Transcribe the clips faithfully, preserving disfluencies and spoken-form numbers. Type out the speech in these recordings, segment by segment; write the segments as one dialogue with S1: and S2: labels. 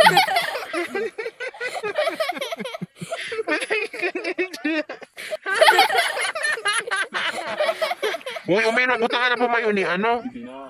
S1: Uy, umay na, buta ka na pumayo ni ano? Hindi na.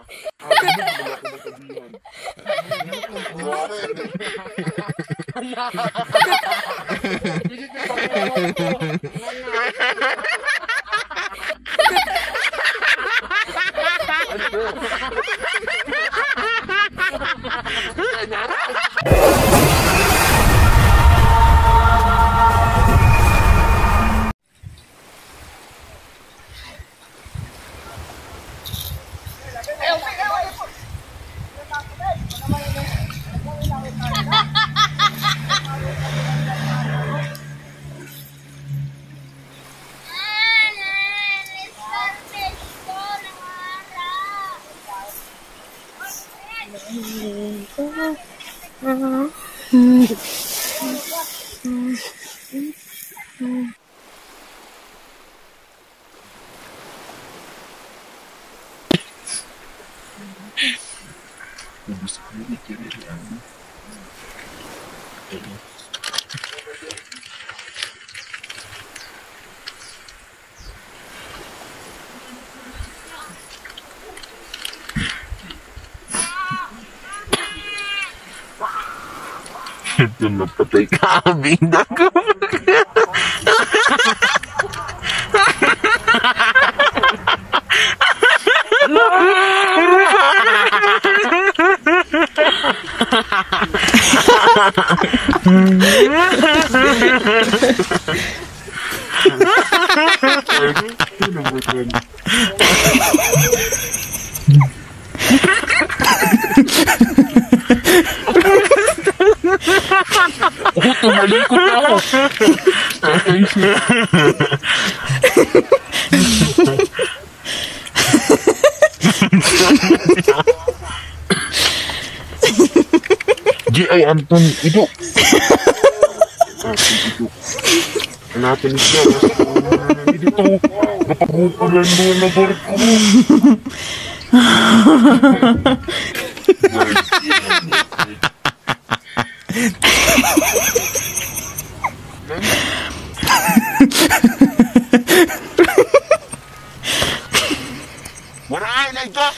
S1: Ito napatay kambing dago. Oh, tumalikot ako. G I Anton, ito. Hanapin siya. Dito, napagukulan mo na barko. Maray na ito!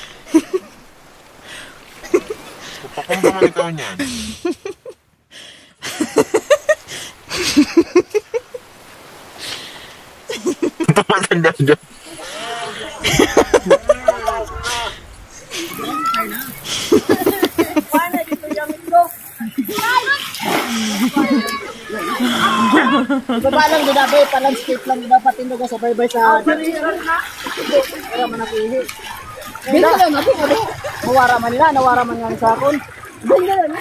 S1: Papakumba man ikaw niyan. Pamatanda dyan.
S2: Babalang dinabi, palandscape lang dapat tindaga sa baybay sa... Para manapihi. Binta lang natin, ano? Nawara man nila, nawara man nga sa akon. Binta lang.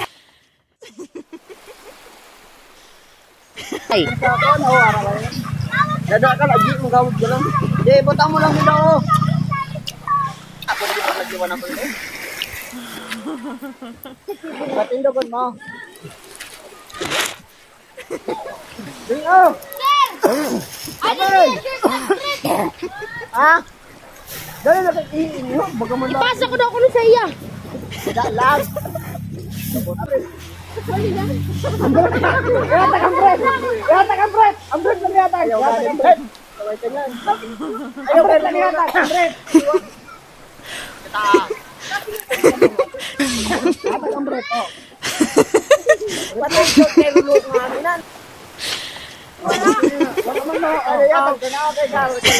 S2: Ay. Sa akon, nawara man nila. Dada ka, lagi mong gawag ka lang. Hindi, butang mo lang nila, oh. Ako na dito nagdiwan ako nila. Patindogon mo. Bingo! Ano ha? Dali na kakihin nyo. Ipasa ko daw ko sa iya. Tidak lang. Yata kang bread. Yata kang bread. Ang bread lang yata. Yata kang bread. Ayaw bread lang yata. Ang bread. Yata kang bread. Patay ko kayo lulok nga aminan. Wala. Wala man na. Ano yan? Ganaan kayo sa ayaw.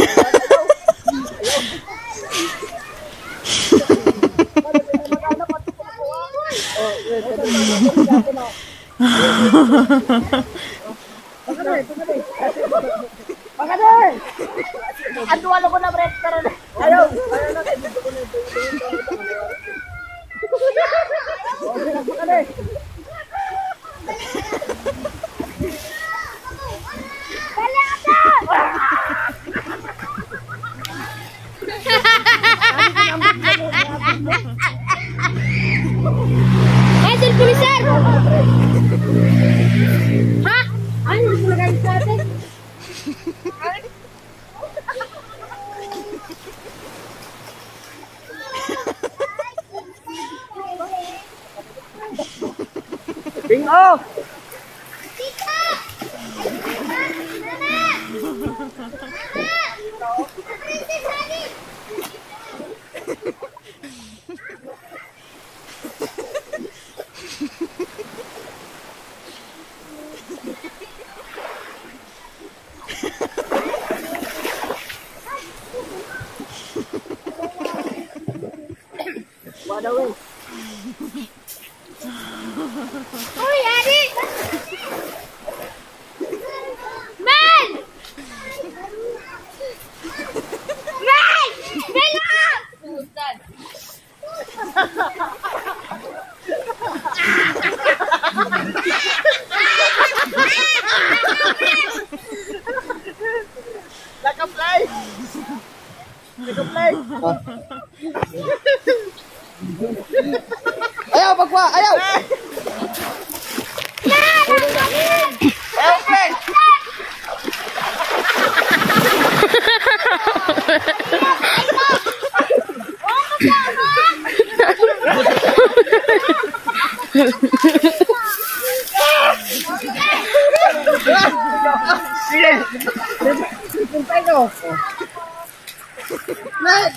S2: Pagkaday, pagkaday. Pagkaday! Anduan ako na break ka rin. Ayaw. Ayaw na kayo. Pagkaday. Hasil pulisan! Ha? Ano yung pulagay sa atin? Bingo! Wala daw eh.
S3: Uy, Ari! Man! Man! Man! Putan!
S2: Naka-fly! Naka-fly! Ayaw, pagwa! Ayaw! Ayaw, play! Sige! Puntay ko! Play!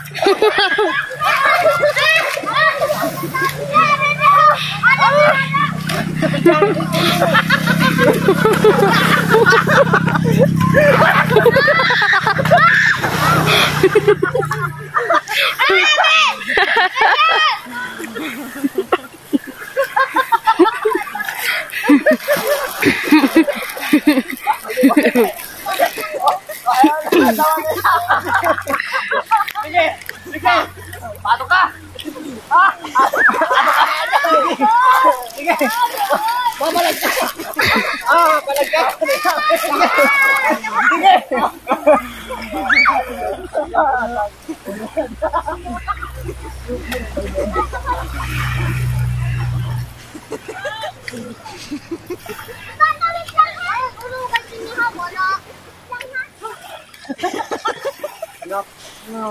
S2: Sige! Sige! Pato ka! Ah! Pato ka! Sige! Babalag ka! Ah! Balag ka! Sige! No, no.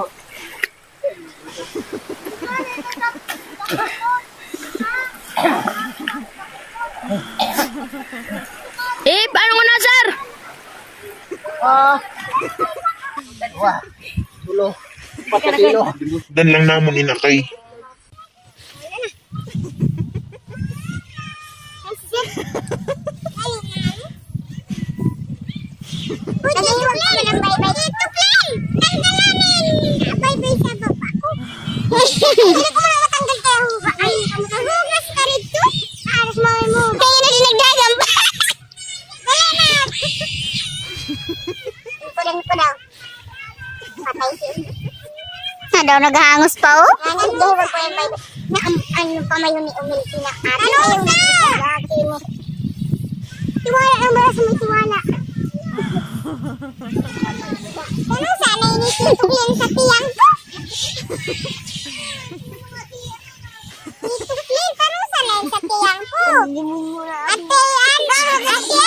S3: Eh, paano ko na, sir?
S2: Ah. Wah. Tulo. Patilo.
S1: Dan lang namon inakay.
S3: Daw naghangos pa oh. Ano daw ba pa may na ano pa may uni umil pinaka. Ano lagi mo. Tiwala ang bara sa may tiwala. Ano sana ini tutubian sa tiyang ko? Tutubian pero sana sa tiyang ko. Ate ano ate.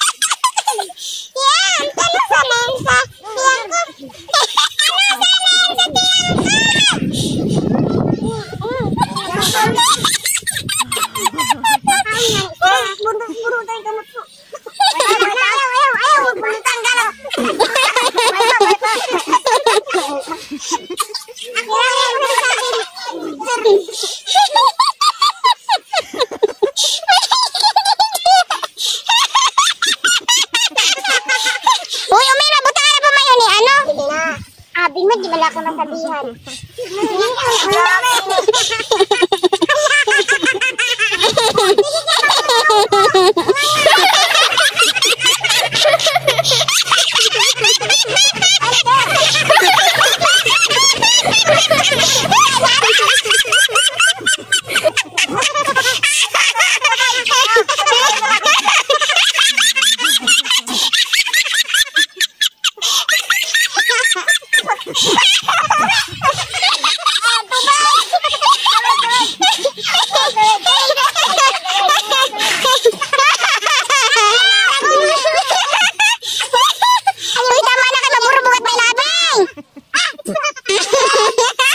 S3: Yan, ano sana sa tiyang ko? Abi mo, di wala ka masabihan.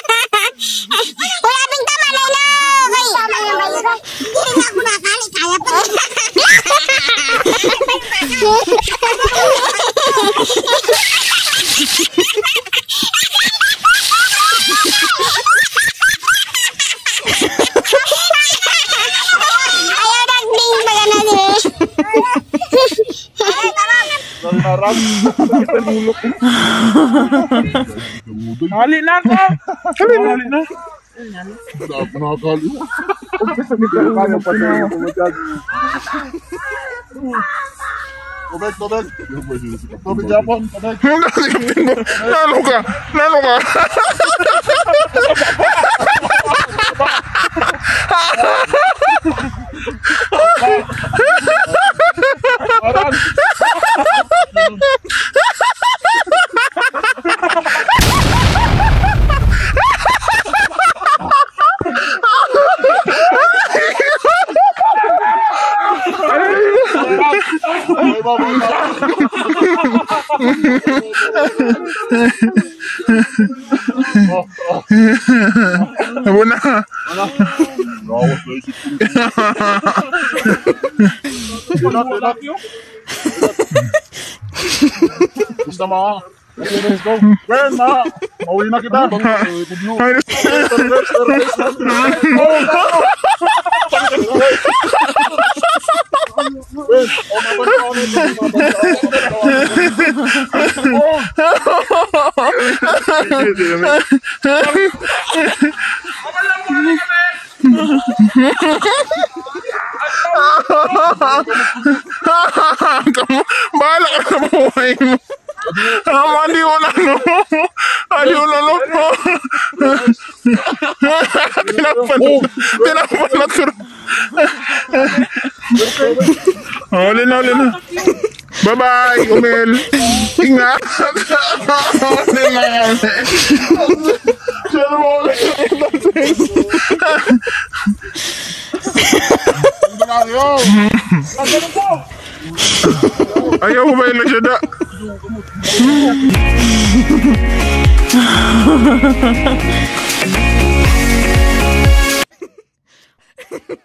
S3: Wala bing tama na ina. Kaya pa
S1: Hali na ka! Hali na! Hali na!
S4: Tubig, tubig. Tubig Japon, tubig.
S1: Lalo ka! Lalo ka! Abo na.
S4: Rawas na isip ko. Tunat, tunat. Gusto mo? Okay, let's go. Ben, ma. Mauwi na kita.
S1: Kamu bahala ka sa buhay mo. Ang aliw na no. Aliw na no. Tinakpan. Tinakpan na tur. Huli na, huli na. Bye-bye, Umel. Ingat. Huli na yan. Siya mo ulit. Ayaw ko ba yung nagsada?
S5: Ha ha ha.